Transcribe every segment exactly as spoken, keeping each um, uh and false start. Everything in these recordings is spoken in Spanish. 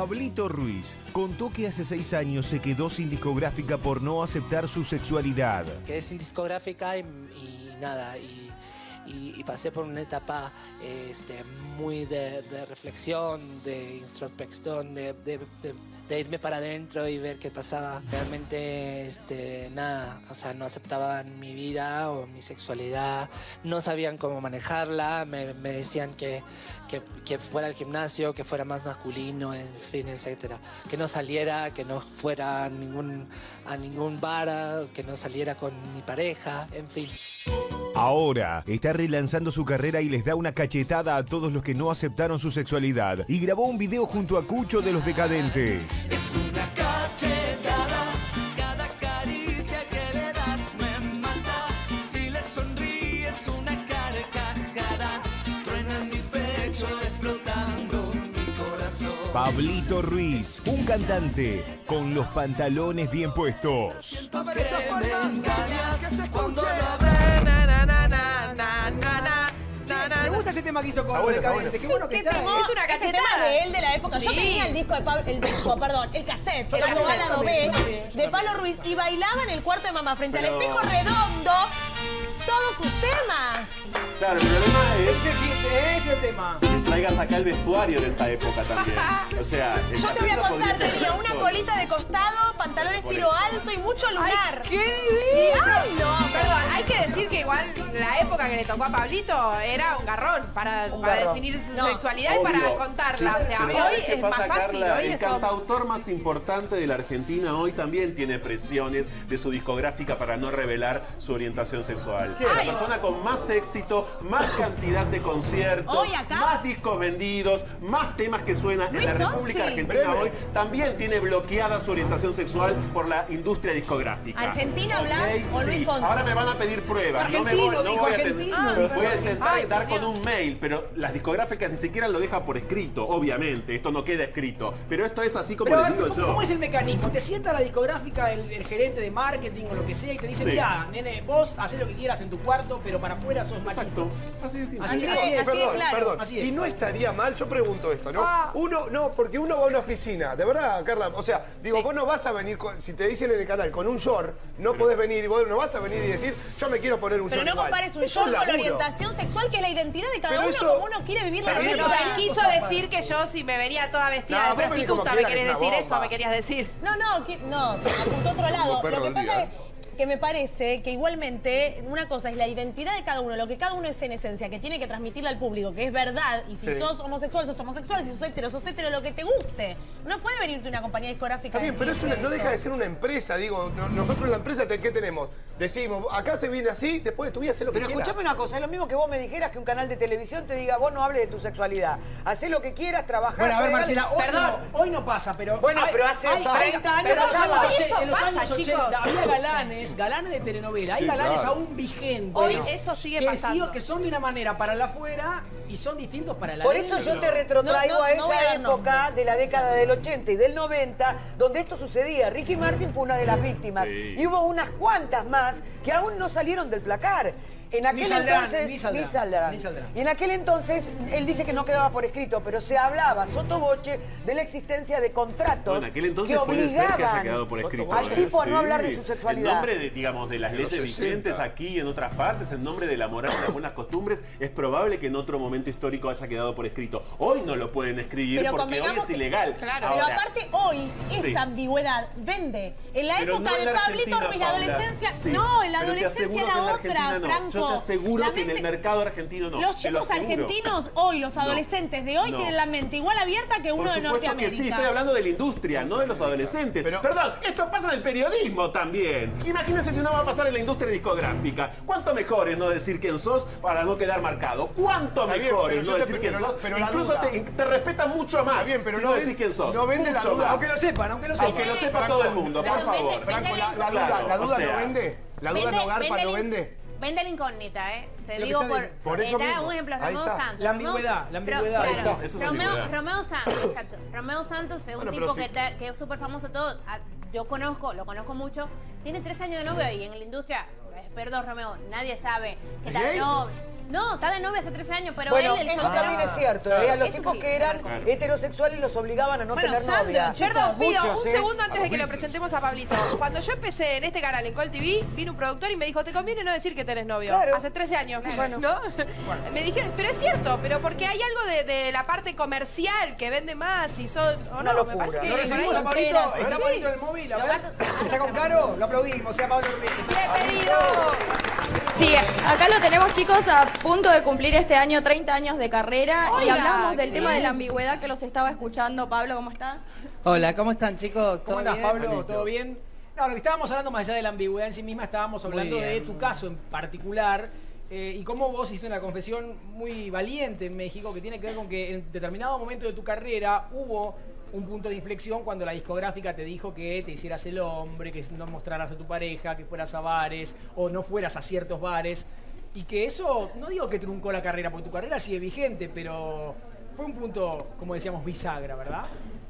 Pablito Ruiz contó que hace seis años se quedó sin discográfica por no aceptar su sexualidad. Quedé sin discográfica y, y nada, y, y, y pasé por una etapa este, muy de, de reflexión, de introspección, de, de, de, de irme para adentro y ver qué pasaba. Realmente, este, nada, o sea, no aceptaban mi vida o mi sexualidad, no sabían cómo manejarla, me, me decían que, que, que fuera al gimnasio, que fuera más masculino, en fin, etcétera. Que no saliera, que no fuera a ningún, a ningún bar, que no saliera con mi pareja, en fin. Ahora está relanzando su carrera y les da una cachetada a todos los que no aceptaron su sexualidad. Y grabó un video junto a Cucho de Los Decadentes. Es una cachetada, cada caricia que le das me mata. Si le sonríes una carcajada, truena en mi pecho explotando mi corazón. Pablito Ruiz, un cantante con los pantalones bien puestos. Que me engañas cuando lo ves. Me gusta ese tema que hizo con Decadente. Qué bueno que está. Es una cachetada de él de la época. Sí. Yo tenía el disco de Pablo, el disco, perdón, el cassette, el lado B de Pablo Ruiz y bailaba en el cuarto de mamá frente Pero... al espejo redondo todos sus temas. Claro, el problema es ese, ese tema. que traigas acá el vestuario de esa época también. O sea, el yo te voy a cassette no contar, podría tenía una ser colita de costado, pantalones Por tiro eso. alto y mucho lunar. ¡Ay, qué divino! Ay, no, Perdón, hay que decir que igual la época que le tocó a Pablito era un garrón para, Un para garrón. definir su No. sexualidad Obvio. y para contarla. Sí, o sea, pero hoy ¿sabes qué es más pasa, fácil. Carla? Hoy El es todo... cantautor más importante de la Argentina hoy también tiene presiones de su discográfica para no revelar su orientación sexual. Ay. La persona con más éxito, más cantidad de conciertos, Hoy acá. más discos vendidos, más temas que suenan en la Luis República Fonsi. Argentina hoy, también tiene bloqueada su orientación sexual por la industria discográfica. ¿Argentina hablas ¿Ok? o Luis Sí. Fonsi? Ahora me van a pedir pruebas. No me Argentino, voy, no dijo voy a argentino. ten- Ah, voy a intentar Ay, dar por con Dios. un mail, pero las discográficas ni siquiera lo dejan por escrito, obviamente. Esto no queda escrito. Pero esto es así como Pero, les digo ¿cómo, yo. ¿cómo es el mecanismo? Te sienta la discográfica, el, el gerente de marketing o lo que sea, y te dice, Sí. mira, nene, vos hacés lo que quieras en tu cuarto, pero para afuera sos machito. Exacto. Así de simple. Así, Así así es, es. así es, Perdón, claro. perdón. Así es. Y no estaría mal, yo pregunto esto, ¿no? Ah. Uno, no, porque uno va a una oficina, de verdad, Carla, o sea, digo, Sí. vos no vas a venir, con- si te dicen en el canal con un short, no podés venir, y vos no vas a venir y decir, yo me quiero poner un Pero short no igual. compares un Eso short es con la laburo. orientación sexual, que es la identidad de cada Pero uno, eso- como uno quiere vivir la Está bien, vida. No, él quiso decir que yo si me venía toda vestida No, de vos venís como prostituta, ¿me quiera, querés que es decir una eso? bomba. ¿Me querías decir? No, no, qui- no, apuntó a otro lado. perro Lo que del pasa día, es que me parece que igualmente una cosa es la identidad de cada uno, lo que cada uno es en esencia, que tiene que transmitirle al público, que es verdad, y si Sí. sos homosexual, sos homosexual, si sos hetero, sos hetero, lo que te guste. No puede venirte una compañía discográfica Está bien, a pero es una- decirte no deja eso. de ser una empresa, digo, no- nosotros en la empresa, te- ¿qué tenemos? Decimos, acá se viene así, después de tu vida, hacé lo Pero que quieras. escuchame una cosa, es lo mismo que vos me dijeras que un canal de televisión te diga, vos no hables de tu sexualidad. Hacé lo que quieras, trabajá. Bueno, a ver, hacé- Marcela, hoy, Perdón. no, hoy no pasa, pero... Bueno, pero hace treinta años pero pasaba. hoy Eso en los pasa, años chicos. ochenta había galanes, galanes de telenovela, hay Sí, galanes claro. aún vigentes. Hoy eso sigue que pasando. sí, que son de una manera para la afuera y son distintos para la Por adentro. eso yo te retrotraigo No, no, a no voy a esa dar época nombres. de la década del ochenta y del noventa, donde esto sucedía. Ricky Martin fue una de las víctimas. Sí. Y hubo unas cuantas más que aún no salieron del placar. En aquel saldrán, entonces, ni saldrán, ni saldrán. ni saldrán. Y en aquel entonces, él dice que no quedaba por escrito, pero se hablaba sotoboche de la existencia de contratos No, en aquel entonces que puede ser que haya obligaban quedado por escrito. al ¿eh? tipo a no Sí. hablar de su sexualidad. En nombre de, digamos, de las De los leyes sesenta. vigentes aquí y en otras partes, en nombre de la moral y las buenas costumbres, es probable que en otro momento histórico haya quedado por escrito. Hoy no lo pueden escribir Pero porque hoy convengamos es que- ilegal. Claro. Pero Ahora, aparte hoy, esa Sí. ambigüedad vende. En la Pero época no en de la Pablito Argentina, Ruiz, la Paula. adolescencia... Sí, No, en la pero te adolescencia aseguro que era en la otra, Argentina no. Franco. Yo te aseguro La que en el mente- mercado argentino no. Los te lo chicos aseguro. argentinos hoy, los No. adolescentes de hoy, No. tienen la mente igual abierta que Por uno de supuesto Norteamérica. que sí, estoy hablando de la industria, no de los adolescentes. Pero- Perdón, esto pasa en el periodismo también. Imagínense si no va a pasar en la industria discográfica. ¿Cuánto mejor es no decir quién sos para no quedar marcado? ¿Cuánto Está bien, mejor pero es yo no te- decir quién pero sos? la- pero la Incluso duda- te, te respetan mucho más Está bien, pero si no no ven- decís quién sos. no vende la mucho duda. más. Aunque lo sepan, aunque lo sepan. Aunque lo sepa todo el mundo, por Franco, favor. Franco, la, la Claro, duda, la o duda sea, no vende. La duda no garpa, no la- vende. Vende la incógnita, ¿eh? Te Lo que digo está por... bien. Por eso te da mismo. un ejemplo, Ahí Romeo está. Santos. La Romeo- ambigüedad, la Ro- ambigüedad. claro, Ahí está, eso es Romeo, ambigüedad. Romeo Santos, exacto. Romeo Santos es un Bueno, tipo pero que, sí. ta- que es súper famoso todo. Ah, Yo conozco, lo conozco mucho. Tiene tres años de novio y en la industria, eh, perdón Romeo, nadie sabe que ¿Es tal gay? no. No, está de novia hace trece años, pero Bueno, él... el eso soltero. también es cierto. ¿eh? A los Eso tipos sí. que eran heterosexuales los obligaban a no Bueno, tener Sandra, novia. perdón, pido Muchos, un ¿eh? segundo antes de que lo presentemos a Pablito. Cuando yo empecé en este canal, en Col T V, vino un productor y me dijo, te conviene no decir que tenés novio. Claro. Hace trece años. Bueno. ¿No? Me dijeron, pero es cierto, pero porque hay algo de, de la parte comercial que vende más y son... O Una no, me locura. parece que... Lo recibimos a Pablito, está Pablito en el móvil, a ver. Está con Caro, lo aplaudimos, sea Pablo Ruiz. ¡Bienvenido! Sí, acá lo tenemos, chicos, a punto de cumplir este año treinta años de carrera. Y Hola, hablamos del qué tema de la bien. ambigüedad que los estaba escuchando. Pablo, ¿cómo estás? Hola, ¿cómo están, chicos? ¿Cómo ¿Todo andás, bien? Pablo? ¿Todo bien? No, lo que estábamos hablando más allá de la ambigüedad en sí misma, estábamos hablando Muy de bien. tu caso en particular eh, y cómo vos hiciste una confesión muy valiente en México que tiene que ver con que en determinado momento de tu carrera hubo un punto de inflexión cuando la discográfica te dijo que te hicieras el hombre, que no mostraras a tu pareja, que fueras a bares o no fueras a ciertos bares. Y que eso, no digo que truncó la carrera, porque tu carrera sigue vigente, pero fue un punto, como decíamos, bisagra, ¿verdad?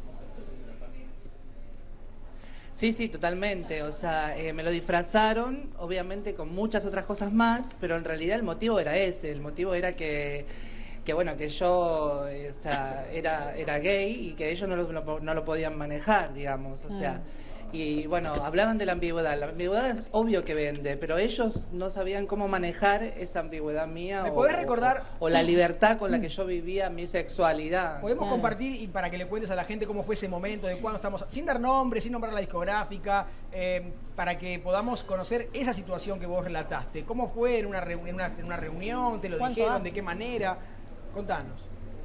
Sí, sí, totalmente. O sea, eh, me lo disfrazaron, obviamente con muchas otras cosas más, pero en realidad el motivo era ese. El motivo era que, que bueno, que yo eh, o sea, era, era gay y que ellos no lo, no, no lo podían manejar, digamos. O sea, y bueno, hablaban de la ambigüedad. La ambigüedad es obvio que vende, pero ellos no sabían cómo manejar esa ambigüedad mía. ¿Me o, podés recordar? O, o la libertad con la que yo vivía mi sexualidad. Podemos compartir y para que le cuentes a la gente cómo fue ese momento, de cuándo estamos, sin dar nombre, sin nombrar la discográfica, eh, para que podamos conocer esa situación que vos relataste. ¿Cómo fue en una, reu- en una, en una reunión? ¿Te lo ¿Cuánto dijeron? hace? ¿De qué manera? Contanos.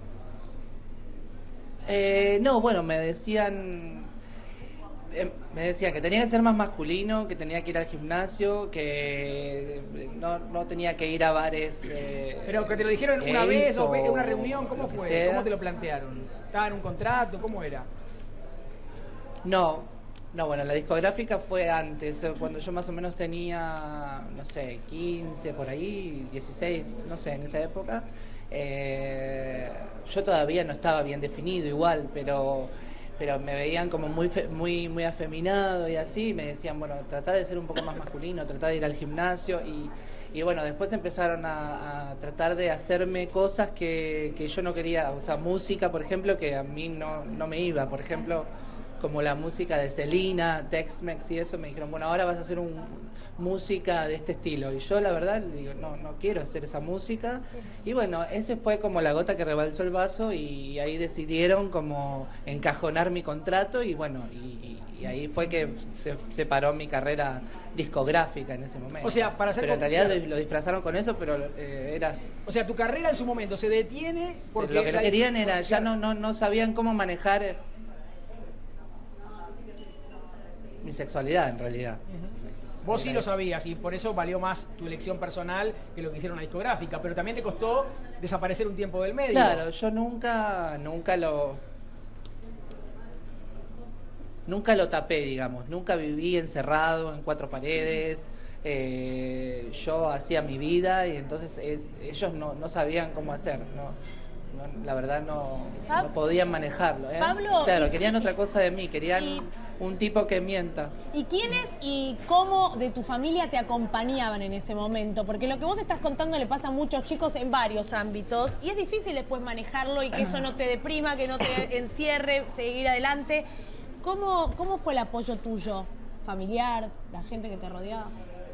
Eh, no, bueno, me decían... eh, me decían que tenía que ser más masculino, que tenía que ir al gimnasio, que eh, no, no tenía que ir a bares. eh, Pero que te lo dijeron una gays vez, dos o veces, en una reunión, ¿cómo lo que fue? sea. ¿Cómo te lo plantearon? ¿Estaba en un contrato? ¿Cómo era? No, no, bueno, la discográfica fue antes, eh, cuando yo más o menos tenía, no sé, quince por ahí, dieciséis, no sé, en esa época. Eh, yo todavía no estaba bien definido igual, pero pero me veían como muy fe- muy muy afeminado y así, y me decían, bueno, tratá de ser un poco más masculino, tratá de ir al gimnasio y, y bueno, después empezaron a, a tratar de hacerme cosas que, que yo no quería, o sea, música, por ejemplo, que a mí no, no me iba, por ejemplo, como la música de Selena, Tex-Mex y eso, me dijeron, bueno, ahora vas a hacer un, música de este estilo. Y yo la verdad digo, no, no quiero hacer esa música. Y bueno, ese fue como la gota que rebalsó el vaso y ahí decidieron como encajonar mi contrato y bueno, y, y ahí fue que se, se paró mi carrera discográfica en ese momento. O sea, para hacer pero en con- realidad claro. lo, lo disfrazaron con eso, pero eh, era... O sea, tu carrera en su momento se detiene porque... Lo que no la- querían era, ya no, no, no sabían cómo manejar eh, mi sexualidad en realidad. Vos sí lo sabías y por eso valió más tu elección personal que lo que hicieron la discográfica, pero también te costó desaparecer un tiempo del medio. Claro, yo nunca, nunca lo... Nunca lo tapé, digamos. Nunca viví encerrado en cuatro paredes. Eh, yo hacía mi vida y entonces eh, ellos no, no sabían cómo hacer. No, no, la verdad no, no podían manejarlo. ¿eh? Pablo, claro, y- querían otra cosa de mí. Querían un tipo que mienta. ¿Y quiénes y cómo de tu familia te acompañaban en ese momento? Porque lo que vos estás contando le pasa a muchos chicos en varios ámbitos y es difícil después manejarlo y que eso no te deprima, que no te encierre, seguir adelante. ¿Cómo, cómo fue el apoyo tuyo? ¿Familiar? ¿La gente que te rodeaba?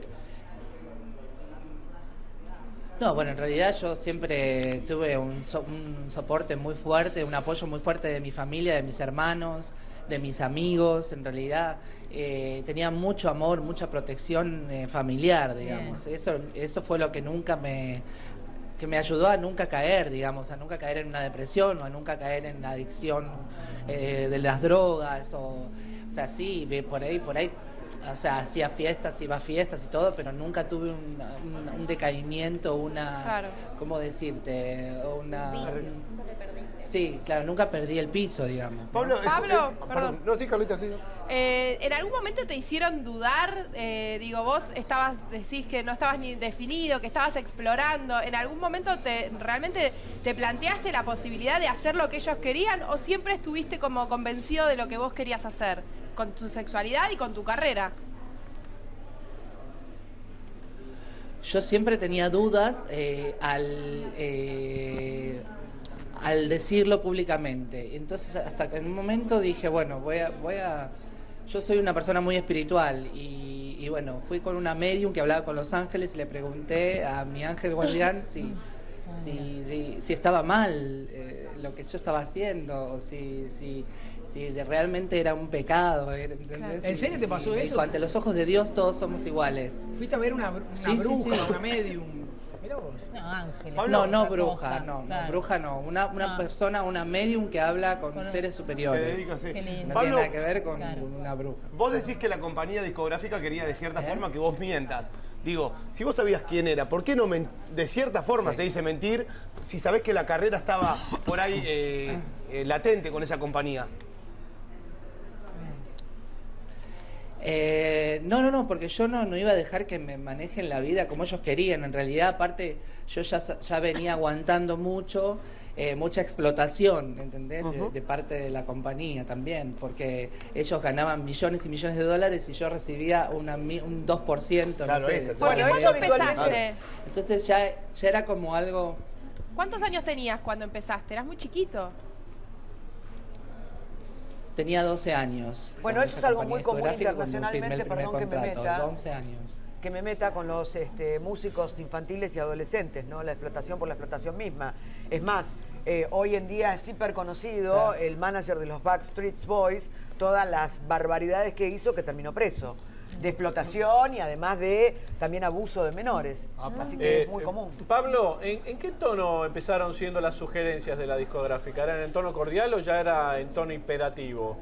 No, bueno, en realidad yo siempre tuve un, so- un soporte muy fuerte, un apoyo muy fuerte de mi familia, de mis hermanos, de mis amigos. En realidad eh, tenía mucho amor, mucha protección eh, familiar, digamos. Eso, eso fue lo que nunca me que me ayudó a nunca caer, digamos, a nunca caer en una depresión o a nunca caer en la adicción eh, de las drogas o, o sea, sí, ve por ahí, por ahí. O sea, hacía fiestas, iba a fiestas y todo, pero nunca tuve un, un, un decaimiento, una... Claro. ¿Cómo decirte? Una... Sí, claro, nunca perdí el piso, digamos. Pablo, eh, Pablo, eh, perdón. No, sí, Carlita, sí. Eh, ¿En algún momento te hicieron dudar? Eh, digo, vos estabas, decís que no estabas ni definido, que estabas explorando. ¿En algún momento te realmente te planteaste la posibilidad de hacer lo que ellos querían o siempre estuviste como convencido de lo que vos querías hacer con tu sexualidad y con tu carrera? yo siempre tenía dudas eh, al, eh, al decirlo públicamente. Entonces, hasta que en un momento dije, bueno, voy a... Voy a yo soy una persona muy espiritual y, y bueno, fui con una medium que hablaba con los ángeles y le pregunté a mi ángel guardián si, si, si, si estaba mal eh, lo que yo estaba haciendo, o si, si, si realmente era un pecado. ¿Entendés? Claro. ¿En serio te pasó y me eso? Dijo, ante los ojos de Dios todos somos iguales. ¿Fuiste a ver una, una Sí, sí, bruja, sí. una medium? Mirá vos. No, Ángeles. No, no otra bruja, cosa, no, claro. no, bruja no, una, una Ah. persona, una medium que habla con, Con- seres Se superiores. dedica así. Qué lindo. No Pablo, tiene nada que ver con Claro. una bruja. Vos decís que la compañía discográfica quería de cierta ¿Eh? forma que vos mientas. Digo, si vos sabías quién era, ¿por qué no men- de cierta forma Sí. se dice mentir si sabés que la carrera estaba por ahí eh, eh, latente con esa compañía? Eh, no, no, no, porque yo no, no iba a dejar que me manejen la vida como ellos querían. En realidad, aparte, yo ya, sa- ya venía aguantando mucho, eh, mucha explotación, ¿entendés? De- Ujú. de, parte de la compañía también, porque ellos ganaban millones y millones de dólares y yo recibía una, mi- un dos por ciento, Claro, no sé. este, de Porque todo. Bueno, ¿cuándo eso habitualmente- empezaste? Entonces ya, ya era como algo... ¿Cuántos años tenías cuando empezaste? Eras muy chiquito. Tenía doce años. Bueno, con eso esa es algo compañía muy común discográfica cuando internacionalmente, firmé el primer perdón que me contrato, meta. once años. Que me meta con los este, músicos infantiles y adolescentes, ¿no? La explotación por la explotación misma. Es más, eh, hoy en día es hiper conocido Sí. el manager de los Backstreet Boys, todas las barbaridades que hizo que terminó preso. De explotación y además de también abuso de menores. Así que Eh, es muy eh, común. Pablo, ¿en, en qué tono empezaron siendo las sugerencias de la discográfica? ¿Eran en tono cordial o ya era en tono imperativo?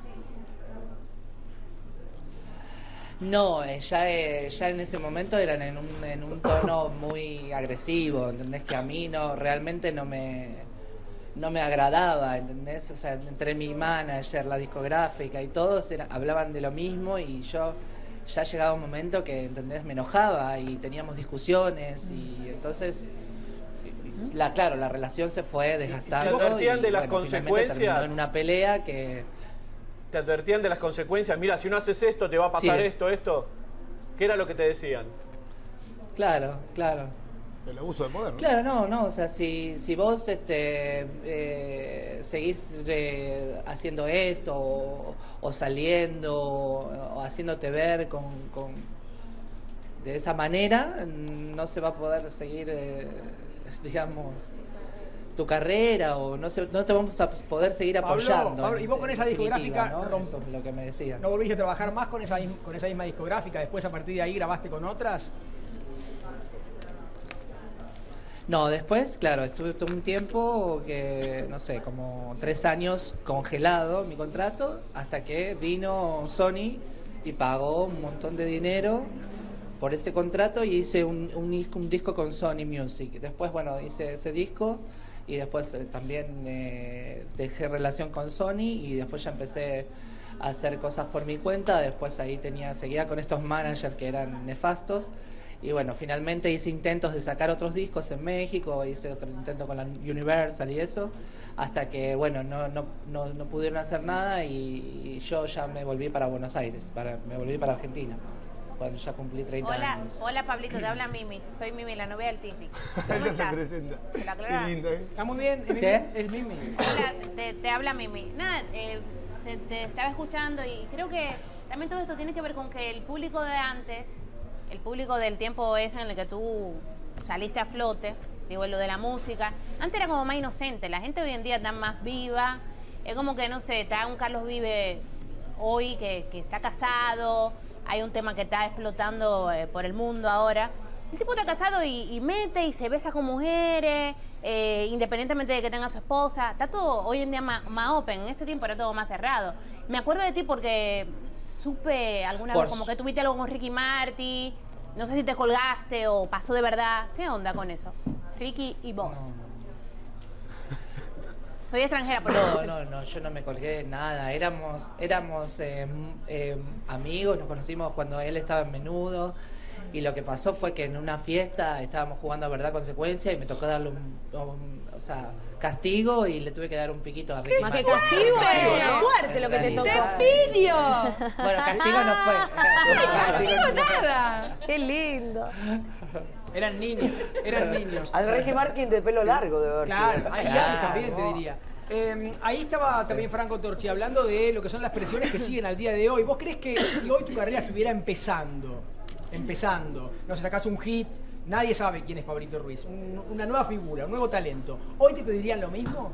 No, eh, ya, eh, ya en ese momento eran en un, en un tono muy agresivo, ¿entendés? Que a mí no, realmente no me, no me agradaba, ¿entendés? O sea, entre mi manager, la discográfica y todos era- hablaban de lo mismo y yo ya llegaba un momento que, ¿entendés? Me enojaba y teníamos discusiones y entonces, la, claro, la relación se fue desgastando. ¿Te advertían de las bueno, finalmente consecuencias? terminó en una pelea que... ¿Te advertían de las consecuencias? Mira, si no haces esto, te va a pasar Sí, es- esto, esto. ¿Qué era lo que te decían? Claro, claro. El abuso de poder, ¿no? Claro, no, no, o sea, si, si vos este, eh, seguís eh, haciendo esto o, o saliendo o, o haciéndote ver con, con- de esa manera, no se va a poder seguir, eh, digamos, tu carrera o no, se, no te vamos a poder seguir Pablo, apoyando. Pablo, en- y vos con en esa definitiva, discográfica ¿no? romp- Eso es lo que me decían. ¿No volviste a trabajar más con esa, misma- con esa misma discográfica? Después, a partir de ahí, grabaste con otras. No, después, claro, estuve todo un tiempo que, no sé, como tres años congelado mi contrato, hasta que vino Sony y pagó un montón de dinero por ese contrato y hice un, un, disco, un disco con Sony Music. Después, bueno, hice ese disco y después eh, también eh, dejé relación con Sony y después ya empecé a hacer cosas por mi cuenta. Después ahí tenía, seguía con estos managers que eran nefastos. Y bueno, finalmente hice intentos de sacar otros discos en México, hice otro intento con la Universal y eso, hasta que, bueno, no, no, no, no pudieron hacer nada y, y yo ya me volví para Buenos Aires, para, me volví para Argentina, cuando ya cumplí treinta Hola, años. hola Pablito, te habla Mimi. Soy Mimi, la novia del Titi. ¿Cómo Ella se estás? presenta. ¿Te lo Qué aclarás? lindo, ¿eh? Está muy bien, es ¿Qué? Mimi. Es Mimi. Hola, te, te habla Mimi. Nada, eh, te, te estaba escuchando y creo que también todo esto tiene que ver con que el público de antes, el público del tiempo ese en el que tú saliste a flote, digo, en lo de la música, antes era como más inocente, la gente hoy en día está más viva, es como que, no sé, está un Carlos Vive hoy que, que está casado, hay un tema que está explotando eh, por el mundo ahora. El tipo está casado y, y mete y se besa con mujeres, eh, independientemente de que tenga su esposa. Está todo hoy en día más, más open. En ese tiempo era todo más cerrado. Me acuerdo de ti porque supe alguna Por vez como su- que tuviste algo con Ricky Martin. No sé si te colgaste o pasó de verdad. ¿Qué onda con eso? Ricky y vos. Soy extranjera, por No, eso. no, no, yo no me colgué de nada. Éramos, éramos eh, m- eh, amigos, nos conocimos cuando él estaba en Menudo. Y lo que pasó fue que en una fiesta estábamos jugando a verdad consecuencia y me tocó darle un, un- o sea, castigo y le tuve que dar un piquito a Ricky Más que Martin. castigo, fuerte! es fuerte lo que te tocó. ¡Te envidio! Bueno, castigo no fue. ¡Castigo nada! Qué lindo. Eran niños, eran niños. Al Ricky Martin de pelo largo debe haber Claro, sido. hay Claro. años también, te diría. Eh, ahí estaba también Franco Torchi hablando de lo que son las presiones que siguen al día de hoy. ¿Vos crees que si hoy tu carrera estuviera empezando, empezando, no sé, sacás un hit, nadie sabe quién es Pablito Ruiz, un- una nueva figura, un nuevo talento, ¿hoy te pedirían lo mismo?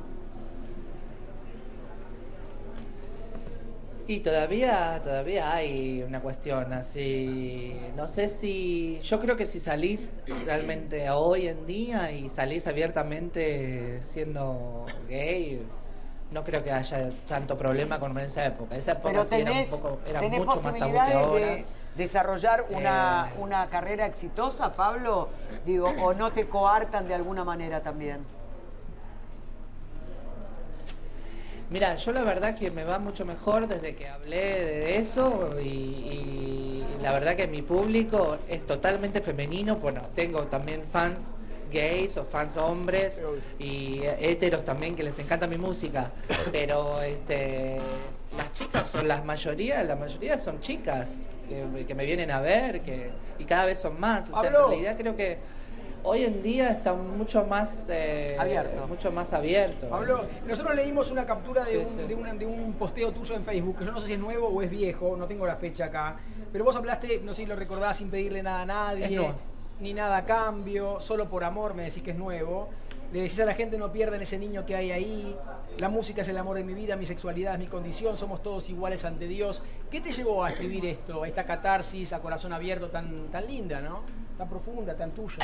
Y todavía, todavía hay una cuestión así, no sé si, yo creo que si salís realmente hoy en día y salís abiertamente siendo gay, no creo que haya tanto problema como en esa época. Esa época Pero sí era, un tenés, poco, era tenés mucho más tabú que posibilidades ahora. de desarrollar una, Eh. una carrera exitosa, Pablo, digo, o no te coartan de alguna manera también. Mira, yo la verdad que me va mucho mejor desde que hablé de eso y, y la verdad que mi público es totalmente femenino. Bueno, tengo también fans gays o fans hombres y héteros también que les encanta mi música, pero este, las chicas son las mayoría, la mayoría son chicas que, que me vienen a ver que, y cada vez son más. O sea, en Pablo. realidad creo que hoy en día está mucho más eh, Abierto. mucho más abierto. Pablo, nosotros leímos una captura de, Sí, un, sí. De, una- de un posteo tuyo en Facebook, que yo no sé si es nuevo o es viejo, no tengo la fecha acá, pero vos hablaste, no sé si lo recordás, sin pedirle nada a nadie, Es nuevo. ni nada a cambio, solo por amor, me decís que es nuevo. Le decís a la gente, no pierdan ese niño que hay ahí, la música es el amor de mi vida, mi sexualidad es mi condición, somos todos iguales ante Dios. ¿Qué te llevó a escribir esto, a esta catarsis a corazón abierto tan, tan linda, ¿no? Tan profunda, tan tuya.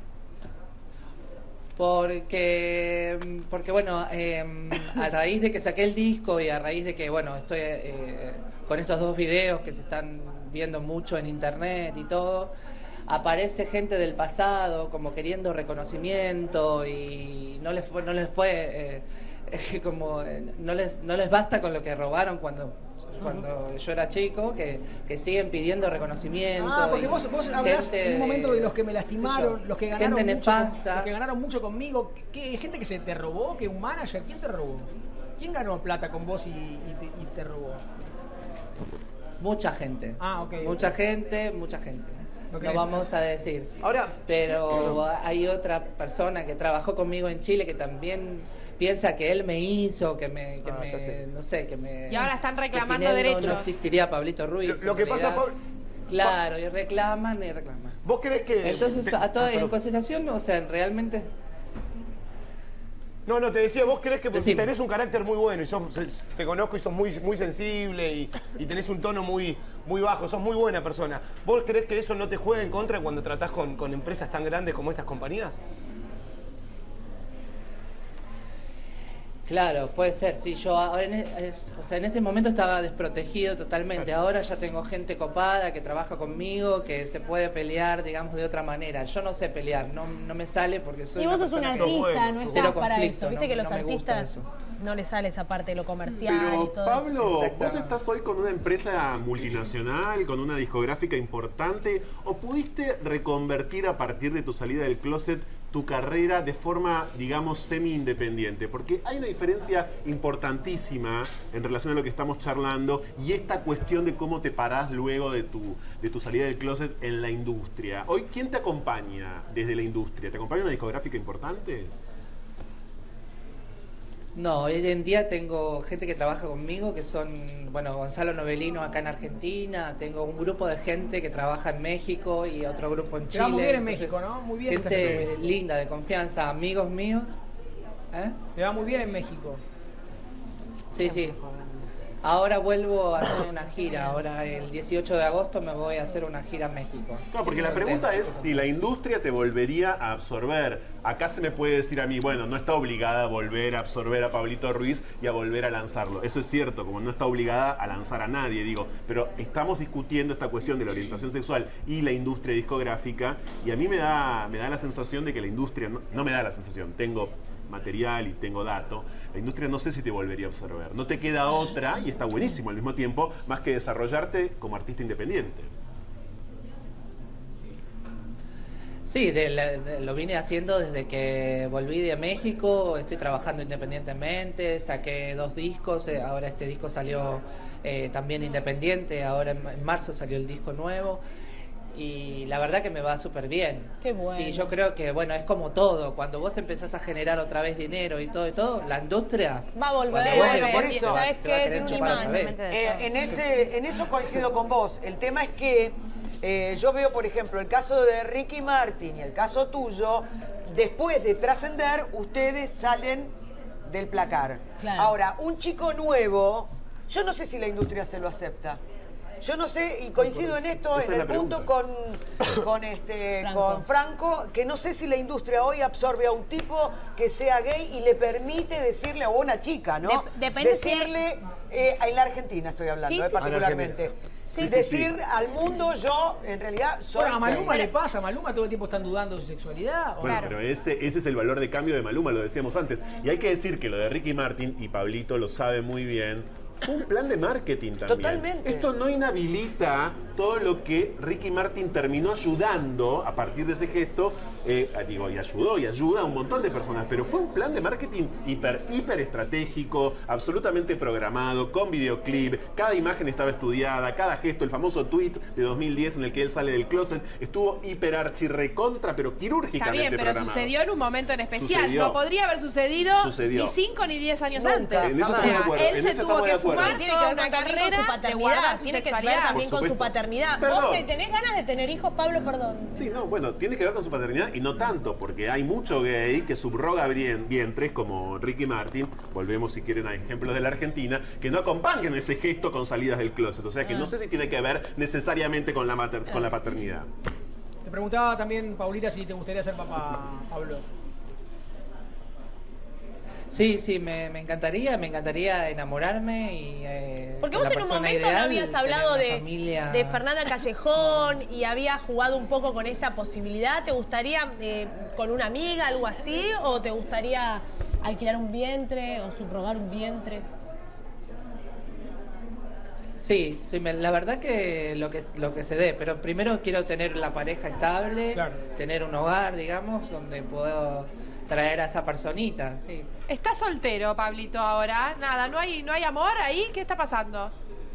Porque, porque bueno, eh, a raíz de que saqué el disco y a raíz de que, bueno, estoy eh, con estos dos videos que se están viendo mucho en internet y todo, aparece gente del pasado como queriendo reconocimiento y no les fue, no les fue eh, como, eh, no les, no les basta con lo que robaron cuando... cuando yo era chico, que, que siguen pidiendo reconocimiento. Ah, porque y vos, vos hablás gente en un momento de los que me qué sé lastimaron, yo, los que ganaron gente mucho, nefasta. los que ganaron mucho conmigo. ¿Qué, gente que se te robó? ¿Que un manager? ¿Quién te robó? ¿Quién ganó plata con vos y, y te, y te robó? Mucha gente. Ah, ok. Mucha gente, mucha gente. Ok. No vamos a decir. Ahora, Pero hay otra persona que trabajó conmigo en Chile que también piensa que él me hizo, que me, que Ah, me ya sé. no sé, que me... Y ahora están que reclamando sin él no- derechos. No, existiría Pablito Ruiz. Lo- lo en que pasa, realidad. Pablo- Claro, y reclaman y reclaman. ¿vos crees que...? Entonces, te- a toda, ah, en perdón. concentración, o sea, realmente... No, no, te decía, vos crees que porque Decime. tenés un carácter muy bueno y sos, se- te conozco y sos muy, muy sensible y, y tenés un tono muy, muy bajo, sos muy buena persona. ¿Vos crees que eso no te juega en contra cuando tratás con, con empresas tan grandes como estas compañías? Claro, puede ser, sí, yo ahora en, e- es- o sea, en ese momento estaba desprotegido totalmente, ahora ya tengo gente copada que trabaja conmigo, que se puede pelear, digamos, de otra manera. Yo no sé pelear, no, no me sale porque soy Y vos una sos un persona que- artista, bueno, no sos estás cero para conflicto, eso. Viste no- que los no me gusta artistas eso. no les sale esa parte de lo comercial y Pero todo Pablo, vos Exactamente. estás hoy con una empresa multinacional, con una discográfica importante, ¿o pudiste reconvertir a partir de tu salida del closet tu carrera de forma, digamos, semi-independiente? Porque hay una diferencia importantísima en relación a lo que estamos charlando y esta cuestión de cómo te parás luego de tu, de tu salida del closet en la industria. Hoy, ¿quién te acompaña desde la industria? ¿Te acompaña una discográfica importante? No, hoy en día tengo gente que trabaja conmigo, que son, bueno, Gonzalo Novelino acá en Argentina, tengo un grupo de gente que trabaja en México y otro grupo en Te Chile. va muy bien en entonces, México, ¿no? Muy bien estás Gente en linda, de confianza, amigos míos. ¿Eh? Te va muy bien en México. Sí, sí. Ahora vuelvo a hacer una gira. Ahora el dieciocho de agosto me voy a hacer una gira a México. Claro, porque la Estoy pregunta contento. es si la industria te volvería a absorber. Acá se me puede decir a mí, bueno, no está obligada a volver a absorber a Pablito Ruiz y a volver a lanzarlo. Eso es cierto, como no está obligada a lanzar a nadie, digo. Pero estamos discutiendo esta cuestión de la orientación sexual y la industria discográfica y a mí me da, me da la sensación de que la industria, no, no me da la sensación, tengo material y tengo dato, la industria no sé si te volvería a absorber. No te queda otra, y está buenísimo al mismo tiempo, más que desarrollarte como artista independiente. Sí, de la- de- lo vine haciendo desde que volví de México, estoy trabajando independientemente, saqué dos discos, eh, ahora este disco salió eh, también independiente, ahora en, en marzo salió el disco nuevo y la verdad que me va súper bien. Qué bueno. Sí, yo creo que bueno, es como todo, cuando vos empezás a generar otra vez dinero y todo y todo, la industria Va a volver. cuando vos Bueno, por empieces, eso. ¿Sabes te va a qué? querer Tiene un chupar imán. otra vez. Eh, en, ese, en eso coincido con vos. El tema es que eh, yo veo, por ejemplo, el caso de Ricky Martin y el caso tuyo, después de trascender, ustedes salen del placar. Claro. Ahora, un chico nuevo, yo no sé si la industria se lo acepta. Yo no sé, y coincido en esto, Esa en es el la punto con, con, este, Franco. con Franco, que no sé si la industria hoy absorbe a un tipo que sea gay y le permite decirle, o una chica, ¿no? Dep- depende decirle, eh, en la Argentina estoy hablando, Sí, eh, sí. particularmente. Sí, sí, decir sí. al mundo, yo en realidad soy Bueno, a Maluma gay. le pasa, a Maluma todo el tiempo están dudando de su sexualidad. ¿o? Bueno, Claro. pero ese, ese es el valor de cambio de Maluma, lo decíamos antes. Y hay que decir que lo de Ricky Martin, y Pablito lo sabe muy bien, fue un plan de marketing también. Totalmente. Esto no inhabilita todo lo que Ricky Martin terminó ayudando a partir de ese gesto, eh, digo, y ayudó y ayuda a un montón de personas, pero fue un plan de marketing hiper, hiper estratégico, absolutamente programado, con videoclip, cada imagen estaba estudiada, cada gesto, el famoso tweet de dos mil diez en el que él sale del closet, estuvo hiper archi recontra, pero Está quirúrgicamente bien, pero programado. sucedió en un momento en especial. Sucedió. No podría haber sucedido Sucedió. ni cinco ni diez años Nunca. antes. En eso O estamos de sea, acuerdo, él en se eso tuvo estamos que de acuerdo. fumar Tiene que toda ver una también con carrera su de paternidad. guardar su Tiene que ver sexualidad. también Por con su supuesto. paternidad. Perdón. ¿Vos eh, tenés ganas de tener hijos, Pablo? Perdón. Sí, no, bueno, tiene que ver con su paternidad y no tanto, porque hay mucho gay que subroga bien, vientres como Ricky Martin, volvemos si quieren a ejemplos de la Argentina, que no acompañan ese gesto con salidas del closet. O sea que no sé si tiene que ver necesariamente con la, mater- con la paternidad. Te preguntaba también, Paulita, si te gustaría ser papá, Pablo. Sí, sí, me, me encantaría, me encantaría enamorarme y... eh, Porque con vos la en un persona momento no ideal, habías tener hablado una de, familia- de Fernanda Callejón y habías jugado un poco con esta posibilidad. ¿Te gustaría eh, con una amiga, algo así? ¿O te gustaría alquilar un vientre o subrogar un vientre? Sí, sí, me- la verdad que lo que lo que se dé, pero primero quiero tener la pareja estable, Claro. tener un hogar, digamos, donde puedo traer a esa personita, sí. Está soltero, Pablito, ahora. Nada, no hay, no hay amor ahí. ¿Qué está pasando?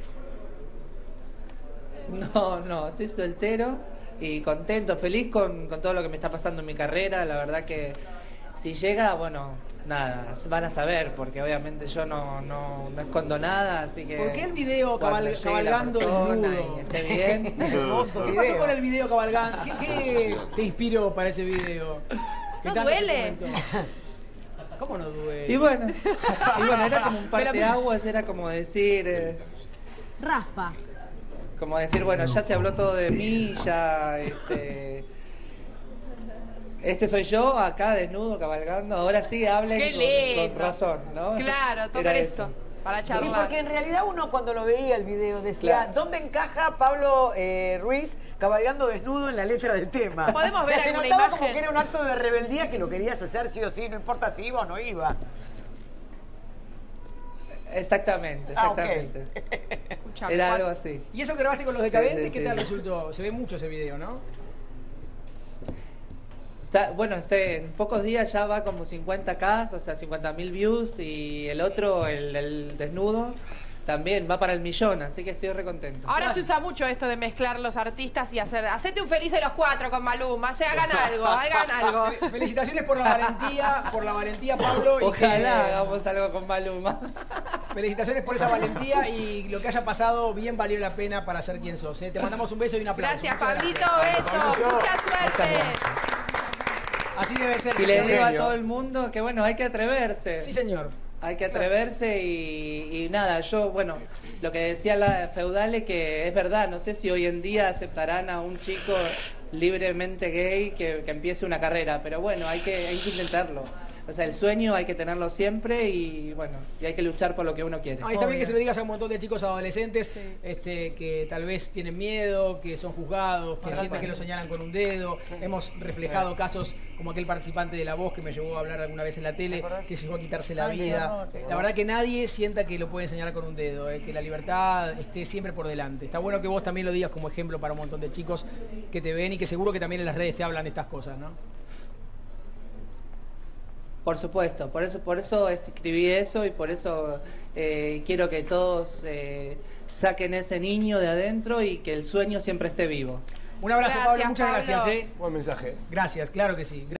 No, no, estoy soltero y contento, feliz con, con todo lo que me está pasando en mi carrera. La verdad que si llega, bueno, nada, van a saber, porque obviamente yo no, no, no escondo nada, así que... ¿Por qué el video cuando cabal- llegue la cabalgando persona desnudo? y esté bien. ¿Qué pasó con el video cabalgando? ¿Qué, qué te inspiró para ese video? ¿Qué ¿No tanto se duele? comentó? ¿Cómo no duele? Y bueno, y bueno, era como un Pero- parteaguas, era como decir... eh, Raspa. como decir, bueno, ya se habló todo de mí, ya este este soy yo acá desnudo cabalgando, ahora sí hablen Qué con- lindo. con, razón, ¿no? Claro, toca Era esto. eso. Para Sí, charlar. porque en realidad uno cuando lo veía el video decía, Claro. ¿dónde encaja Pablo eh, Ruiz cabalgando desnudo en la letra del tema? ¿Podemos ver O sea, se alguna notaba imagen? como que era un acto de rebeldía que lo querías hacer sí o sí, no importa si iba o no iba. Exactamente, Ah, ok. exactamente. Escuchame, Era Juan. algo así. ¿Y eso que grabaste con los Sí, decadentes? sí, ¿Qué sí. tal resultó? Se ve mucho ese video, ¿no? Está- bueno, este, en pocos días ya va como cincuenta K, o sea, cincuenta mil views, y el otro, el, el desnudo, también va para el millón, así que estoy recontento. Ahora se usa mucho esto de mezclar los artistas y hacer. Hacete un feliz de los cuatro con Maluma. Se hagan algo, hagan algo. Fe- Felicitaciones por la valentía, por la valentía, Pablo. y Ojalá que- hagamos algo con Maluma. Felicitaciones por esa valentía y lo que haya pasado bien valió la pena para ser quien sos. ¿eh? Te mandamos un beso y un aplauso. Gracias, Muchas Pablito. gracias. Beso. Mucha suerte. Así debe ser. Y les señor. digo a todo el mundo que bueno, hay que atreverse. Sí, señor. Hay que atreverse y, y nada, yo, bueno, lo que decía la Feudale, que es verdad, no sé si hoy en día aceptarán a un chico libremente gay que, que empiece una carrera, pero bueno, hay que, hay que intentarlo. O sea, el sueño hay que tenerlo siempre y bueno, y hay que luchar por lo que uno quiere. No, está bien que se lo digas a un montón de chicos adolescentes sí. este, que tal vez tienen miedo, que son juzgados, que sienten que lo señalan con un dedo. Sí. Hemos reflejado sí. casos como aquel participante de La Voz que me llevó a hablar alguna vez en la tele, que llegó a quitarse la Ay, vida. No, no, la verdad que nadie sienta que lo puede señalar con un dedo, eh, que la libertad esté siempre por delante. Está bueno que vos también lo digas como ejemplo para un montón de chicos que te ven y que seguro que también en las redes te hablan estas cosas, ¿no? Por supuesto, por eso, por eso escribí eso y por eso eh, quiero que todos eh, saquen ese niño de adentro y que el sueño siempre esté vivo. Un abrazo, Gracias, Pablo, muchas Pablo. gracias. ¿eh? Buen mensaje. Gracias, claro que sí.